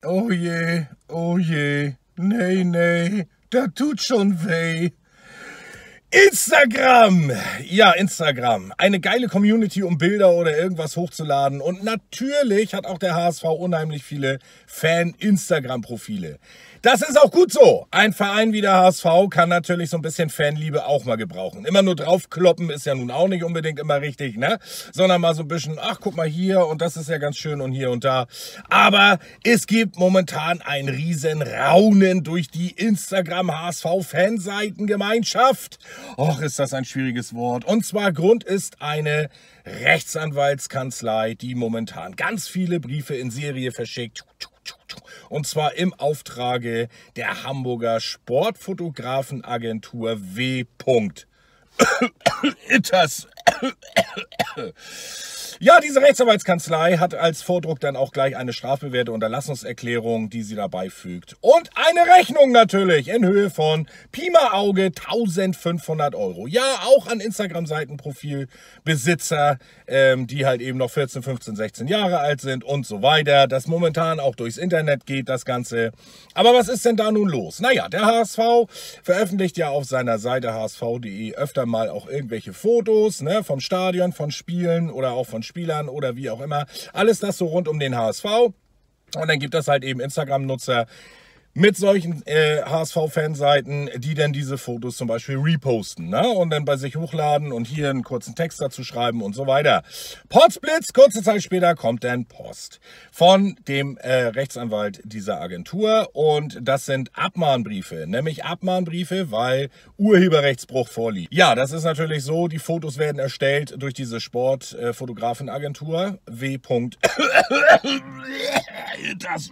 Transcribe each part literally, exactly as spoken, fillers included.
Oh je, oh je, nee, nee, das tut schon weh. Instagram! Ja, Instagram. Eine geile Community, um Bilder oder irgendwas hochzuladen. Und natürlich hat auch der H S V unheimlich viele Fan-Instagram-Profile. Das ist auch gut so. Ein Verein wie der H S V kann natürlich so ein bisschen Fanliebe auch mal gebrauchen. Immer nur draufkloppen ist ja nun auch nicht unbedingt immer richtig, ne? Sondern mal so ein bisschen, ach, guck mal hier und das ist ja ganz schön und hier und da. Aber es gibt momentan ein riesen Raunen durch die Instagram-H S V-Fanseitengemeinschaft. Och, ist das ein schwieriges Wort. Und zwar Grund ist eine Rechtsanwaltskanzlei, die momentan ganz viele Briefe in Serie verschickt. Und zwar im Auftrage der Hamburger Sportfotografenagentur W. Itters. Ja, diese Rechtsanwaltskanzlei hat als Vordruck dann auch gleich eine strafbewährte Unterlassungserklärung, die sie dabei fügt. Und eine Rechnung natürlich in Höhe von Pi mal Auge eintausendfünfhundert Euro. Ja, auch an Instagram-Seitenprofilbesitzer, ähm, die halt eben noch vierzehn, fünfzehn, sechzehn Jahre alt sind und so weiter. Das momentan auch durchs Internet geht, das Ganze. Aber was ist denn da nun los? Naja, der H S V veröffentlicht ja auf seiner Seite h s v punkt de öfter mal auch irgendwelche Fotos, ne, vom Stadion, von Spielen oder auch von Spielern oder wie auch immer. Alles das so rund um den H S V. Und dann gibt es halt eben Instagram-Nutzer mit solchen äh, H S V-Fanseiten, die dann diese Fotos zum Beispiel reposten, ne? Und dann bei sich hochladen und hier einen kurzen Text dazu schreiben und so weiter. Potzblitz, kurze Zeit später kommt dann Post von dem äh, Rechtsanwalt dieser Agentur und das sind Abmahnbriefe, nämlich Abmahnbriefe, weil Urheberrechtsbruch vorliegt. Ja, das ist natürlich so, die Fotos werden erstellt durch diese Sportfotografenagentur W. Das...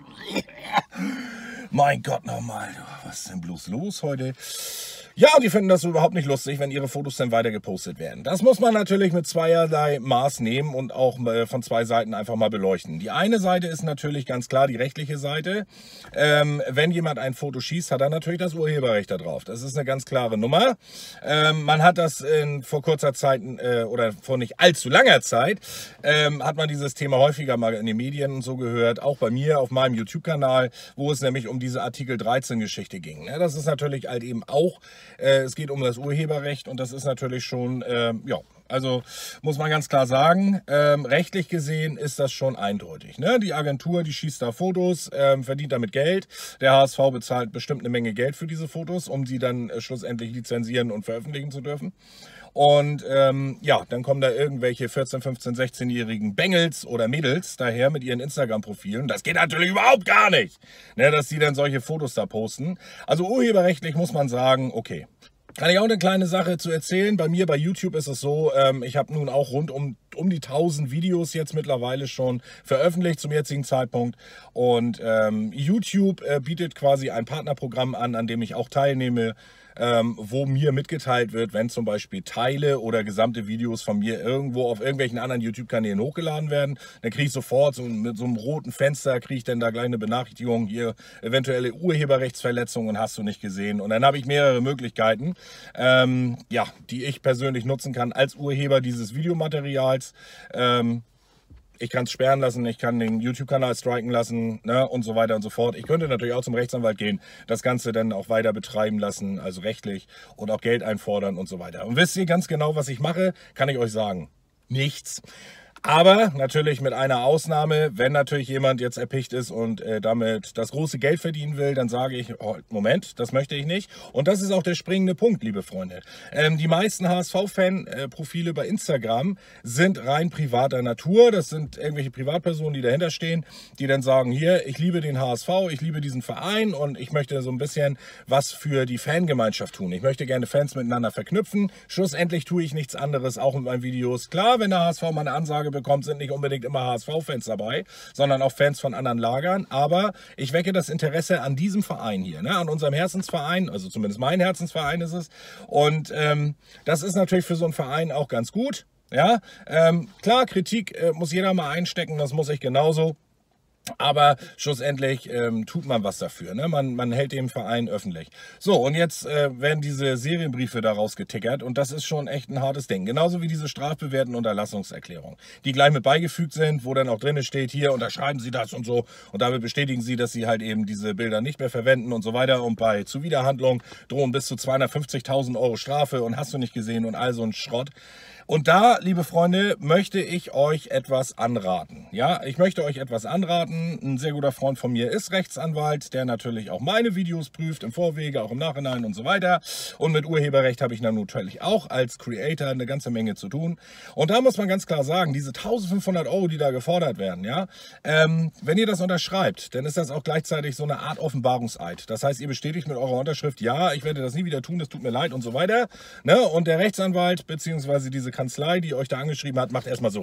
Mein Gott, nochmal, was ist denn bloß los heute? Ja, die finden das überhaupt nicht lustig, wenn ihre Fotos dann weiter gepostet werden. Das muss man natürlich mit zweierlei Maß nehmen und auch von zwei Seiten einfach mal beleuchten. Die eine Seite ist natürlich ganz klar die rechtliche Seite. Ähm, wenn jemand ein Foto schießt, hat er natürlich das Urheberrecht da drauf. Das ist eine ganz klare Nummer. Ähm, man hat das in, vor kurzer Zeit äh, oder vor nicht allzu langer Zeit, ähm, hat man dieses Thema häufiger mal in den Medien und so gehört. Auch bei mir auf meinem YouTube-Kanal, wo es nämlich um diese Artikel dreizehn Geschichte ging. Ja, das ist natürlich halt eben auch... Es geht um das Urheberrecht und das ist natürlich schon, ähm, ja, also muss man ganz klar sagen, ähm, rechtlich gesehen ist das schon eindeutig. Ne? Die Agentur, die schießt da Fotos, ähm, verdient damit Geld. Der H S V bezahlt bestimmt eine Menge Geld für diese Fotos, um sie dann äh, schlussendlich lizenzieren und veröffentlichen zu dürfen. Und ähm, ja, dann kommen da irgendwelche vierzehn, fünfzehn, sechzehn-jährigen Bengels oder Mädels daher mit ihren Instagram-Profilen. Das geht natürlich überhaupt gar nicht, ne, dass die dann solche Fotos da posten. Also urheberrechtlich muss man sagen, okay. Kann ich auch eine kleine Sache zu erzählen. Bei mir bei YouTube ist es so, ähm, ich habe nun auch rund um, um die tausend Videos jetzt mittlerweile schon veröffentlicht zum jetzigen Zeitpunkt. Und ähm, YouTube äh, bietet quasi ein Partnerprogramm an, an dem ich auch teilnehme, ähm, wo mir mitgeteilt wird, wenn zum Beispiel Teile oder gesamte Videos von mir irgendwo auf irgendwelchen anderen YouTube-Kanälen hochgeladen werden. Dann kriege ich sofort so, mit so einem roten Fenster, kriege ich dann da gleich eine Benachrichtigung, hier eventuelle Urheberrechtsverletzungen hast du nicht gesehen. Und dann habe ich mehrere Möglichkeiten, ähm, ja, die ich persönlich nutzen kann als Urheber dieses Videomaterials. Ähm, Ich kann es sperren lassen, ich kann den YouTube-Kanal striken lassen, ne, und so weiter und so fort. Ich könnte natürlich auch zum Rechtsanwalt gehen, das Ganze dann auch weiter betreiben lassen, also rechtlich, und auch Geld einfordern und so weiter. Und wisst ihr ganz genau, was ich mache, kann ich euch sagen. Nichts. Aber natürlich mit einer Ausnahme, wenn natürlich jemand jetzt erpicht ist und äh, damit das große Geld verdienen will, dann sage ich, oh, Moment, das möchte ich nicht. Und das ist auch der springende Punkt, liebe Freunde. Ähm, die meisten H S V-Fan-Profile bei Instagram sind rein privater Natur. Das sind irgendwelche Privatpersonen, die dahinter stehen, die dann sagen, hier, ich liebe den H S V, ich liebe diesen Verein und ich möchte so ein bisschen was für die Fangemeinschaft tun. Ich möchte gerne Fans miteinander verknüpfen. Schlussendlich tue ich nichts anderes, auch mit meinen Videos. Klar, wenn der H S V mal eine Ansage bekommt, sind nicht unbedingt immer H S V-Fans dabei, sondern auch Fans von anderen Lagern. Aber ich wecke das Interesse an diesem Verein hier, ne? An unserem Herzensverein, also zumindest mein Herzensverein ist es. Und ähm, das ist natürlich für so einen Verein auch ganz gut. Ja, ähm, klar, Kritik äh, muss jeder mal einstecken, das muss ich genauso. Aber schlussendlich ähm, tut man was dafür. Ne? Man, man hält den Verein öffentlich. So, und jetzt äh, werden diese Serienbriefe daraus getickert. Und das ist schon echt ein hartes Ding. Genauso wie diese strafbewährten Unterlassungserklärungen, die gleich mit beigefügt sind, wo dann auch drin steht, hier unterschreiben Sie das und so. Und damit bestätigen Sie, dass Sie halt eben diese Bilder nicht mehr verwenden und so weiter. Und bei Zuwiderhandlung drohen bis zu zweihundertfünfzigtausend Euro Strafe und hast du nicht gesehen und all so ein Schrott. Und da, liebe Freunde, möchte ich euch etwas anraten. Ja, ich möchte euch etwas anraten. Ein sehr guter Freund von mir ist Rechtsanwalt, der natürlich auch meine Videos prüft, im Vorwege, auch im Nachhinein und so weiter. Und mit Urheberrecht habe ich dann natürlich auch als Creator eine ganze Menge zu tun. Und da muss man ganz klar sagen, diese eintausendfünfhundert Euro, die da gefordert werden, ja, ähm, wenn ihr das unterschreibt, dann ist das auch gleichzeitig so eine Art Offenbarungseid. Das heißt, ihr bestätigt mit eurer Unterschrift, ja, ich werde das nie wieder tun, das tut mir leid und so weiter. Ne? Und der Rechtsanwalt bzw. diese Kanzlei, die euch da angeschrieben hat, macht erstmal so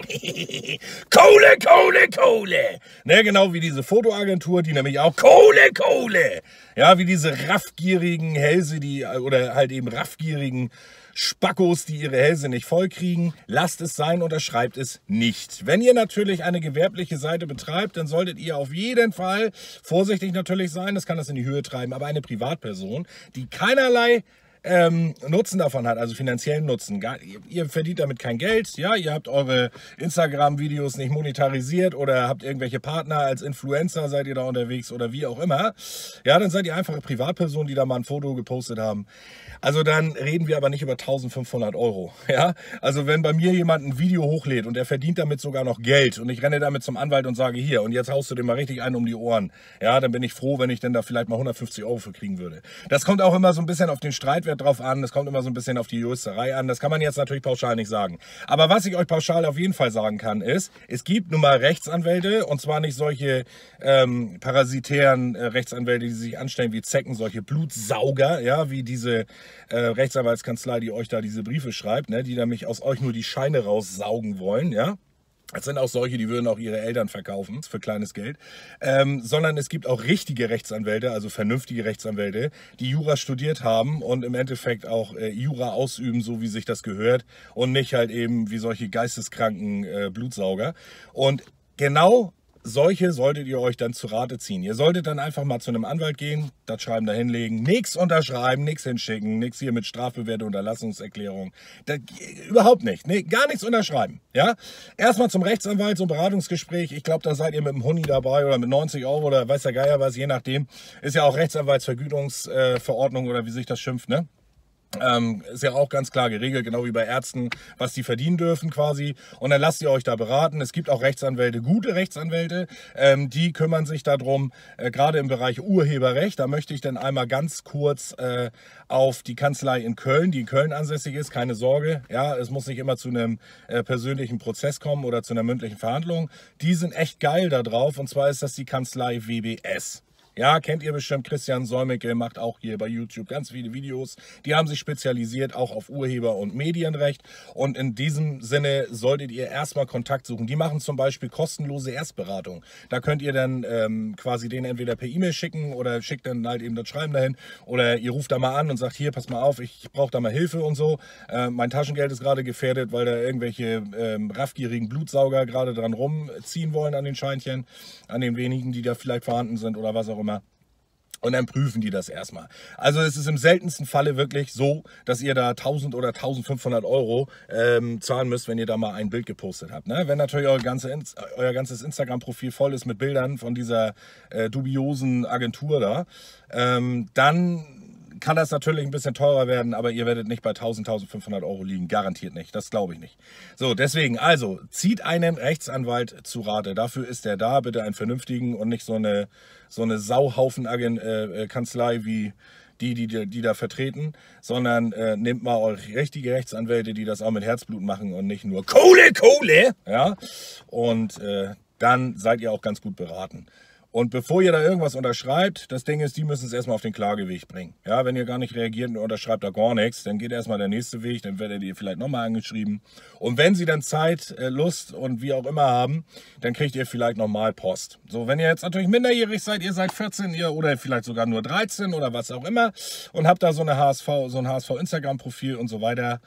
Kohle, Kohle, Kohle. Ne, genau wie diese Fotoagentur, die nämlich auch Kohle, Kohle. Ja, wie diese raffgierigen Hälse, die oder halt eben raffgierigen Spackos, die ihre Hälse nicht voll kriegen. Lasst es sein, unterschreibt es nicht. Wenn ihr natürlich eine gewerbliche Seite betreibt, dann solltet ihr auf jeden Fall vorsichtig natürlich sein. Das kann das in die Höhe treiben. Aber eine Privatperson, die keinerlei Ähm, Nutzen davon hat, also finanziellen Nutzen. Gar, ihr, ihr verdient damit kein Geld, ja, ihr habt eure Instagram-Videos nicht monetarisiert oder habt irgendwelche Partner als Influencer, seid ihr da unterwegs oder wie auch immer. Ja, dann seid ihr einfache Privatpersonen, die da mal ein Foto gepostet haben. Also dann reden wir aber nicht über eintausendfünfhundert Euro, ja. Also wenn bei mir jemand ein Video hochlädt und er verdient damit sogar noch Geld und ich renne damit zum Anwalt und sage, hier, und jetzt haust du dir mal richtig einen um die Ohren, ja, dann bin ich froh, wenn ich denn da vielleicht mal hundertfünfzig Euro für kriegen würde. Das kommt auch immer so ein bisschen auf den Streitwert drauf an, das kommt immer so ein bisschen auf die Juristerei an, das kann man jetzt natürlich pauschal nicht sagen. Aber was ich euch pauschal auf jeden Fall sagen kann, ist, es gibt nun mal Rechtsanwälte und zwar nicht solche ähm, parasitären äh, Rechtsanwälte, die sich anstellen wie Zecken, solche Blutsauger, ja, wie diese äh, Rechtsanwaltskanzlei, die euch da diese Briefe schreibt, ne, die nämlich aus euch nur die Scheine raussaugen wollen, ja. Das sind auch solche, die würden auch ihre Eltern verkaufen für kleines Geld, ähm, sondern es gibt auch richtige Rechtsanwälte, also vernünftige Rechtsanwälte, die Jura studiert haben und im Endeffekt auch äh, Jura ausüben, so wie sich das gehört und nicht halt eben wie solche geisteskranken äh, Blutsauger. Und genau solche solltet ihr euch dann zu Rate ziehen. Ihr solltet dann einfach mal zu einem Anwalt gehen, das Schreiben da hinlegen, nichts unterschreiben, nichts hinschicken, nichts hier mit strafbewährte Unterlassungserklärung. Das, überhaupt nicht, nee, gar nichts unterschreiben. Ja? Erstmal zum Rechtsanwalt, so ein Beratungsgespräch. Ich glaube, da seid ihr mit einem Huni dabei oder mit neunzig Euro oder weiß der Geier was, je nachdem. Ist ja auch Rechtsanwaltsvergütungsverordnung äh, oder wie sich das schimpft, ne? Ähm, ist ja auch ganz klar geregelt, genau wie bei Ärzten, was die verdienen dürfen quasi. Und dann lasst ihr euch da beraten. Es gibt auch Rechtsanwälte, gute Rechtsanwälte, ähm, die kümmern sich darum, äh, gerade im Bereich Urheberrecht. Da möchte ich dann einmal ganz kurz äh, auf die Kanzlei in Köln, die in Köln ansässig ist. Keine Sorge, ja, es muss nicht immer zu einem äh, persönlichen Prozess kommen oder zu einer mündlichen Verhandlung. Die sind echt geil da drauf. Und zwar ist das die Kanzlei W B S. Ja, kennt ihr bestimmt, Christian Solmecke macht auch hier bei YouTube ganz viele Videos. Die haben sich spezialisiert auch auf Urheber- und Medienrecht. Und in diesem Sinne solltet ihr erstmal Kontakt suchen. Die machen zum Beispiel kostenlose Erstberatung. Da könnt ihr dann ähm, quasi den entweder per E-Mail schicken oder schickt dann halt eben das Schreiben dahin. Oder ihr ruft da mal an und sagt, hier, pass mal auf, ich brauche da mal Hilfe und so. Äh, mein Taschengeld ist gerade gefährdet, weil da irgendwelche ähm, raffgierigen Blutsauger gerade dran rumziehen wollen an den Scheinchen, an den wenigen, die da vielleicht vorhanden sind oder was auch immer. Und dann prüfen die das erstmal. Also es ist im seltensten Falle wirklich so, dass ihr da tausend oder eintausendfünfhundert Euro ähm, zahlen müsst, wenn ihr da mal ein Bild gepostet habt. Ne? Wenn natürlich euer, ganze, euer ganzes Instagram-Profil voll ist mit Bildern von dieser äh, dubiosen Agentur da, ähm, dann kann das natürlich ein bisschen teurer werden, aber ihr werdet nicht bei tausend, eintausendfünfhundert Euro liegen. Garantiert nicht. Das glaube ich nicht. So, deswegen, also, zieht einen Rechtsanwalt zu Rate. Dafür ist er da. Bitte einen vernünftigen und nicht so eine, so eine Sauhaufen-Kanzlei äh, wie die, die, die da vertreten, sondern äh, nehmt mal eure richtige Rechtsanwälte, die das auch mit Herzblut machen und nicht nur Kohle, Kohle. Ja? Und äh, dann seid ihr auch ganz gut beraten. Und bevor ihr da irgendwas unterschreibt, das Ding ist, die müssen es erstmal auf den Klageweg bringen. Ja, wenn ihr gar nicht reagiert und unterschreibt da gar nichts, dann geht erstmal der nächste Weg, dann werdet ihr vielleicht nochmal angeschrieben. Und wenn sie dann Zeit, Lust und wie auch immer haben, dann kriegt ihr vielleicht nochmal Post. So, wenn ihr jetzt natürlich minderjährig seid, ihr seid vierzehn ihr, oder vielleicht sogar nur dreizehn oder was auch immer und habt da so eine H S V, so ein H S V Instagram-Profil und so weiter,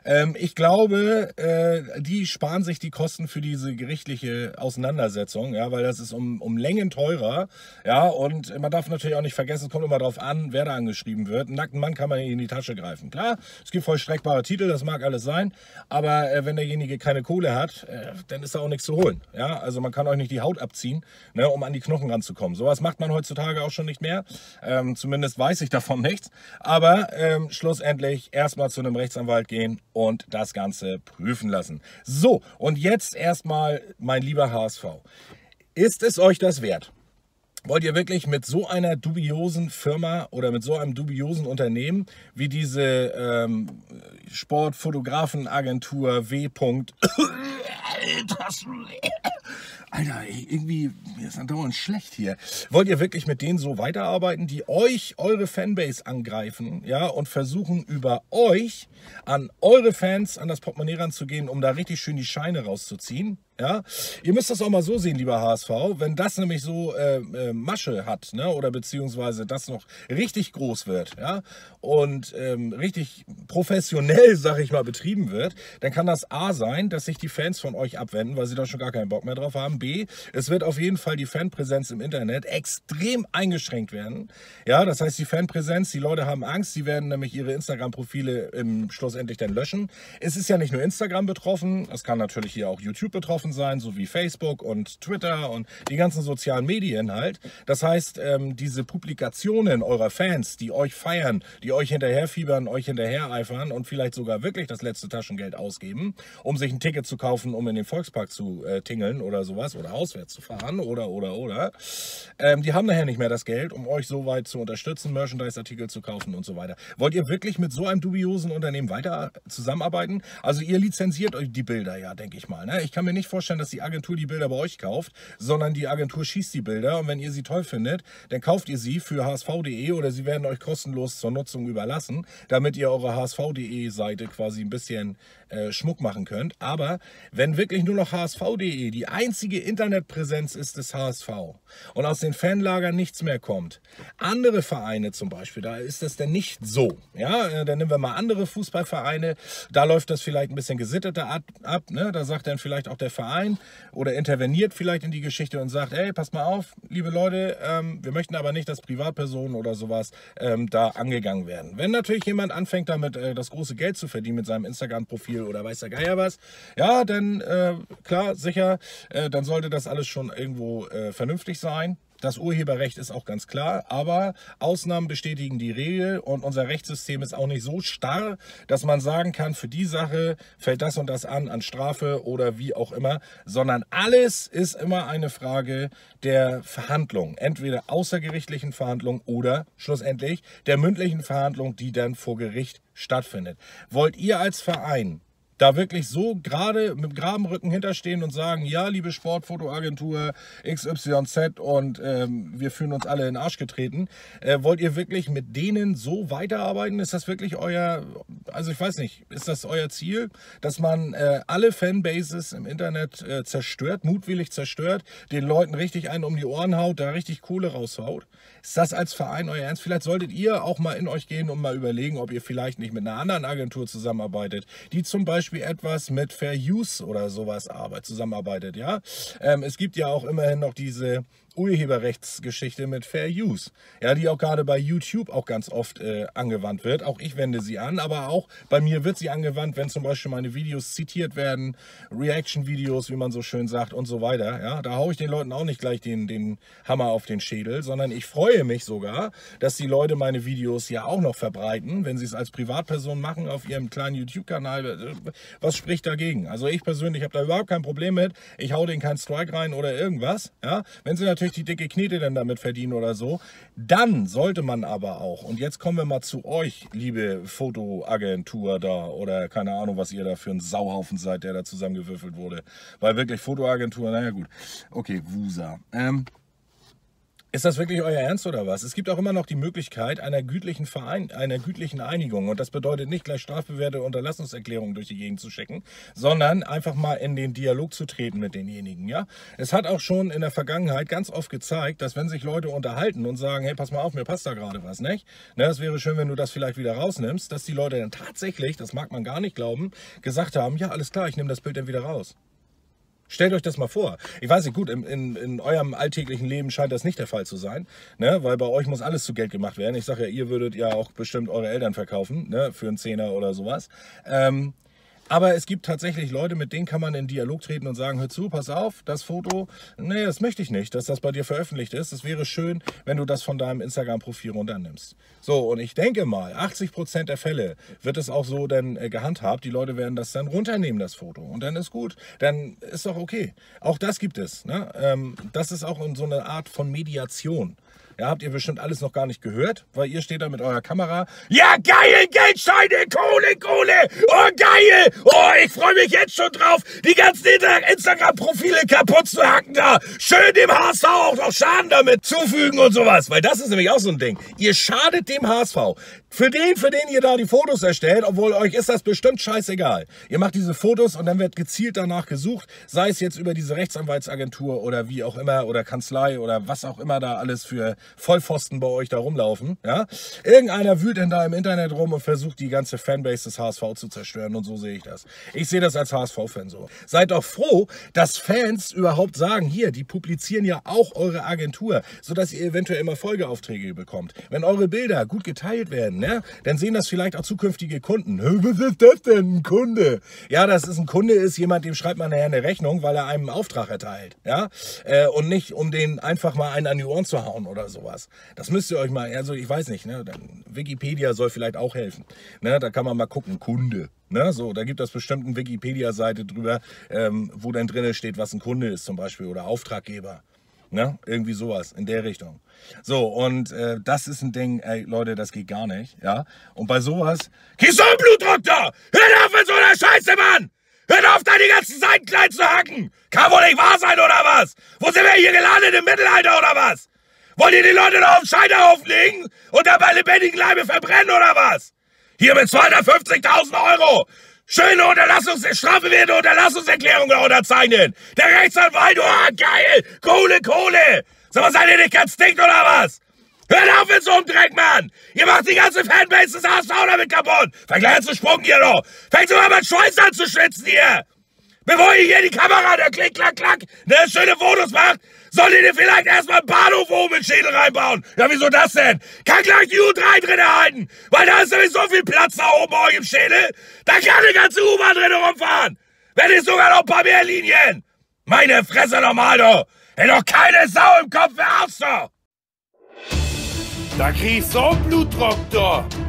Ähm, ich glaube, äh, die sparen sich die Kosten für diese gerichtliche Auseinandersetzung, ja, weil das ist um, um Längen teurer. Ja, und man darf natürlich auch nicht vergessen, es kommt immer darauf an, wer da angeschrieben wird. Einen nackten Mann kann man in die Tasche greifen. Klar, es gibt vollstreckbare Titel, das mag alles sein, aber äh, wenn derjenige keine Kohle hat, äh, dann ist da auch nichts zu holen. Ja, also man kann euch nicht die Haut abziehen, ne, um an die Knochen ranzukommen. Sowas macht man heutzutage auch schon nicht mehr. Ähm, zumindest weiß ich davon nichts. Aber ähm, schlussendlich erstmal zu einem Rechtsanwalt gehen und das Ganze prüfen lassen. So, und jetzt erstmal, mein lieber H S V. Ist es euch das wert? Wollt ihr wirklich mit so einer dubiosen Firma oder mit so einem dubiosen Unternehmen wie diese ähm, Sportfotografenagentur W. Alter, irgendwie, mir ist andauernd schlecht hier. Wollt ihr wirklich mit denen so weiterarbeiten, die euch, eure Fanbase angreifen, ja, und versuchen über euch an eure Fans, an das Portemonnaie ranzugehen, um da richtig schön die Scheine rauszuziehen? Ja, ihr müsst das auch mal so sehen, lieber H S V, wenn das nämlich so äh, äh, Masche hat, ne, oder beziehungsweise das noch richtig groß wird, ja, und ähm, richtig professionell, sag ich mal, betrieben wird, dann kann das A sein, dass sich die Fans von euch abwenden, weil sie da schon gar keinen Bock mehr drauf haben. B, es wird auf jeden Fall die Fanpräsenz im Internet extrem eingeschränkt werden. Ja, das heißt, die Fanpräsenz, die Leute haben Angst, sie werden nämlich ihre Instagram-Profile im schlussendlich dann löschen. Es ist ja nicht nur Instagram betroffen, es kann natürlich hier auch YouTube betroffen sein, sowie Facebook und Twitter und die ganzen sozialen Medien halt. Das heißt, ähm, diese Publikationen eurer Fans, die euch feiern, die euch hinterherfiebern, euch hinterhereifern und vielleicht sogar wirklich das letzte Taschengeld ausgeben, um sich ein Ticket zu kaufen, um in den Volkspark zu äh, tingeln oder sowas oder auswärts zu fahren oder, oder, oder. Ähm, die haben nachher nicht mehr das Geld, um euch so weit zu unterstützen, Merchandise-Artikel zu kaufen und so weiter. Wollt ihr wirklich mit so einem dubiosen Unternehmen weiter zusammenarbeiten? Also ihr lizenziert euch die Bilder, ja, denke ich mal. Ne? Ich kann mir nicht vorstellen, dass die Agentur die Bilder bei euch kauft, sondern die Agentur schießt die Bilder und wenn ihr sie toll findet, dann kauft ihr sie für H S V Punkt de oder sie werden euch kostenlos zur Nutzung überlassen, damit ihr eure H S V Punkt de Seite quasi ein bisschen äh, Schmuck machen könnt. Aber wenn wirklich nur noch H S V Punkt de die einzige Internetpräsenz ist des H S V und aus den Fanlagern nichts mehr kommt, andere Vereine zum Beispiel, da ist das denn nicht so. Ja, äh, dann nehmen wir mal andere Fußballvereine, da läuft das vielleicht ein bisschen gesitteter ab, ab ne? Da sagt dann vielleicht auch der Verein oder interveniert vielleicht in die Geschichte und sagt, hey, passt mal auf, liebe Leute, ähm, wir möchten aber nicht, dass Privatpersonen oder sowas ähm, da angegangen werden. Wenn natürlich jemand anfängt damit äh, das große Geld zu verdienen mit seinem Instagram-Profil oder weiß der Geier was, ja, dann äh, klar, sicher, äh, dann sollte das alles schon irgendwo äh, vernünftig sein. Das Urheberrecht ist auch ganz klar, aber Ausnahmen bestätigen die Regel und unser Rechtssystem ist auch nicht so starr, dass man sagen kann, für die Sache fällt das und das an, an Strafe oder wie auch immer, sondern alles ist immer eine Frage der Verhandlung, entweder außergerichtlichen Verhandlung oder schlussendlich der mündlichen Verhandlung, die dann vor Gericht stattfindet. Wollt ihr als Verein da wirklich so gerade mit geradem Rücken hinterstehen und sagen, ja, liebe Sportfotoagentur X Y Z und ähm, wir fühlen uns alle in den Arsch getreten. Äh, wollt ihr wirklich mit denen so weiterarbeiten? Ist das wirklich euer, also ich weiß nicht, ist das euer Ziel, dass man äh, alle Fanbases im Internet äh, zerstört, mutwillig zerstört, den Leuten richtig einen um die Ohren haut, da richtig Kohle raushaut? Ist das als Verein euer Ernst? Vielleicht solltet ihr auch mal in euch gehen und mal überlegen, ob ihr vielleicht nicht mit einer anderen Agentur zusammenarbeitet, die zum Beispiel etwas mit Fair Use oder sowas arbeitet, zusammenarbeitet, ja. Ähm, es gibt ja auch immerhin noch diese Urheberrechtsgeschichte mit Fair Use, ja, die auch gerade bei YouTube auch ganz oft äh, angewandt wird. Auch ich wende sie an, aber auch bei mir wird sie angewandt, wenn zum Beispiel meine Videos zitiert werden, Reaction-Videos, wie man so schön sagt und so weiter. Ja, da haue ich den Leuten auch nicht gleich den, den Hammer auf den Schädel, sondern ich freue mich sogar, dass die Leute meine Videos ja auch noch verbreiten, wenn sie es als Privatperson machen auf ihrem kleinen YouTube-Kanal. Was spricht dagegen? Also ich persönlich habe da überhaupt kein Problem mit. Ich hau denen keinen Strike rein oder irgendwas. Ja, wenn sie natürlich die dicke Knete dann damit verdienen oder so, dann sollte man aber auch, und jetzt kommen wir mal zu euch, liebe Fotoagentur da oder keine Ahnung, was ihr da für ein Sauhaufen seid, der da zusammengewürfelt wurde, weil wirklich Fotoagentur, naja gut, okay, Wusa. Ähm, Ist das wirklich euer Ernst oder was? Es gibt auch immer noch die Möglichkeit einer gütlichen, Verein, einer gütlichen Einigung. Und das bedeutet nicht gleich strafbewährte Unterlassungserklärungen durch die Gegend zu schicken, sondern einfach mal in den Dialog zu treten mit denjenigen. Ja? Es hat auch schon in der Vergangenheit ganz oft gezeigt, dass wenn sich Leute unterhalten und sagen, hey, pass mal auf, mir passt da gerade was, nicht? Ne, es wäre schön, wenn du das vielleicht wieder rausnimmst, dass die Leute dann tatsächlich, das mag man gar nicht glauben, gesagt haben, ja, alles klar, ich nehme das Bild dann wieder raus. Stellt euch das mal vor. Ich weiß nicht, gut, in, in, in eurem alltäglichen Leben scheint das nicht der Fall zu sein, ne? Weil bei euch muss alles zu Geld gemacht werden. Ich sage ja, ihr würdet ja auch bestimmt eure Eltern verkaufen, ne? Für einen Zehner oder sowas. Ähm, aber es gibt tatsächlich Leute, mit denen kann man in Dialog treten und sagen, hör zu, pass auf, das Foto, nee, das möchte ich nicht, dass das bei dir veröffentlicht ist. Es wäre schön, wenn du das von deinem Instagram-Profil runternimmst. So, und ich denke mal, achtzig Prozent der Fälle wird es auch so dann äh, gehandhabt. Die Leute werden das dann runternehmen, das Foto. Und dann ist gut. Dann ist doch okay. Auch das gibt es. Ne? Ähm, das ist auch in so eine Art von Mediation. Ja, habt ihr bestimmt alles noch gar nicht gehört, weil ihr steht da mit eurer Kamera. Ja, geil, Geldscheine, Kohle, Kohle, oh geil, oh, ich freue mich jetzt schon drauf, die ganzen Instagram-Profile kaputt zu hacken da. Schön dem H S V auch noch Schaden damit zufügen und sowas, weil das ist nämlich auch so ein Ding. Ihr schadet dem H S V. Für den, für den ihr da die Fotos erstellt, obwohl euch ist das bestimmt scheißegal. Ihr macht diese Fotos und dann wird gezielt danach gesucht, sei es jetzt über diese Rechtsanwaltsagentur oder wie auch immer oder Kanzlei oder was auch immer da alles für Vollpfosten bei euch da rumlaufen. Ja? Irgendeiner wühlt dann da im Internet rum und versucht die ganze Fanbase des H S V zu zerstören und so sehe ich das. Ich sehe das als H S V-Fan so. Seid doch froh, dass Fans überhaupt sagen, hier, die publizieren ja auch eure Agentur, sodass ihr eventuell immer Folgeaufträge bekommt. Wenn eure Bilder gut geteilt werden, ne, dann sehen das vielleicht auch zukünftige Kunden. Was ist das denn, ein Kunde? Ja, das ist ein Kunde, ist jemand, dem schreibt man nachher eine Rechnung, weil er einem einen Auftrag erteilt. Ja? Äh, und nicht, um den einfach mal einen an die Ohren zu hauen oder sowas. Das müsst ihr euch mal, also ich weiß nicht, ne, Wikipedia soll vielleicht auch helfen. Ne, da kann man mal gucken, Kunde. Ne, so, da gibt es bestimmt eine Wikipedia-Seite drüber, ähm, wo dann drin steht, was ein Kunde ist zum Beispiel oder Auftraggeber. Ne? Irgendwie sowas in der Richtung. So, und äh, das ist ein Ding, ey, Leute, das geht gar nicht. Ja? Und bei sowas, kriegst du einen Blutdruck da! Hört auf mit so einer Scheiße, Mann! Hört auf, da die ganzen Seiten klein zu hacken! Kann wohl nicht wahr sein, oder was? Wo sind wir hier gelandet, im Mittelalter, oder was? Wollt ihr die Leute noch auf den Scheiterhaufen legen und dabei lebendigen Leibe verbrennen, oder was? Hier mit zweihundertfünfzigtausend Euro! Schöne Unterlassungs strafbewährte Unterlassungserklärung unterzeichnen. Der Rechtsanwalt, oh geil, Kohle, Kohle. Sag mal, seid ihr nicht ganz dicht oder was? Hört auf mit so einem Dreck, Mann. Ihr macht die ganze Fanbase des H S V damit kaputt. Vergleich zu Sprung hier noch. Fängt sogar mal Schweiß an zu schwitzen hier. Bevor ihr hier die Kamera, der klick, klack, klack, ne, schöne Fotos macht, solltet ihr vielleicht erstmal einen Bahnhof oben in den Schädel reinbauen. Ja, wieso das denn? Kann gleich die U drei drin halten, weil da ist nämlich so viel Platz da oben bei euch im Schädel, da kann eine ganze U-Bahn drin rumfahren. Wenn nicht sogar noch ein paar mehr Linien. Meine Fresse nochmal, du. Hätt doch keine Sau im Kopf, wer Arzt doch. Da kriegst du auch Blutdruck, du.